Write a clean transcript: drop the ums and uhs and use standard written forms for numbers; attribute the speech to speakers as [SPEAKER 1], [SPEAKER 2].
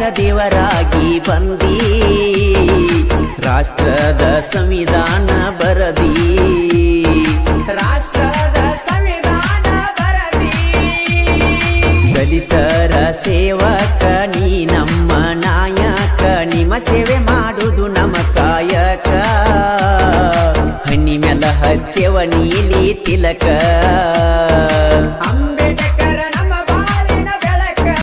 [SPEAKER 1] ದೇವರಾಗಿ ಬಂದಿ ರಾಷ್ಟ್ರದ ಸಂವಿಧಾನ ಬರದಿ ರಾಷ್ಟ್ರದ ಸಂವಿಧಾನ ಬರದಿ ದಲಿತರ ಸೇವಕ ನೀ ನಮ್ಮ ನಾಯಕ ನಿಮ್ಮ ಸೇವೆ ಮಾಡುವುದು ನಮ್ಮ ಕಾಯಕ ಹಣ್ಣಿ ಮ್ಯಾಲ ಹಚ್ಚೆವ ನೀಲಿ ತಿಲಕ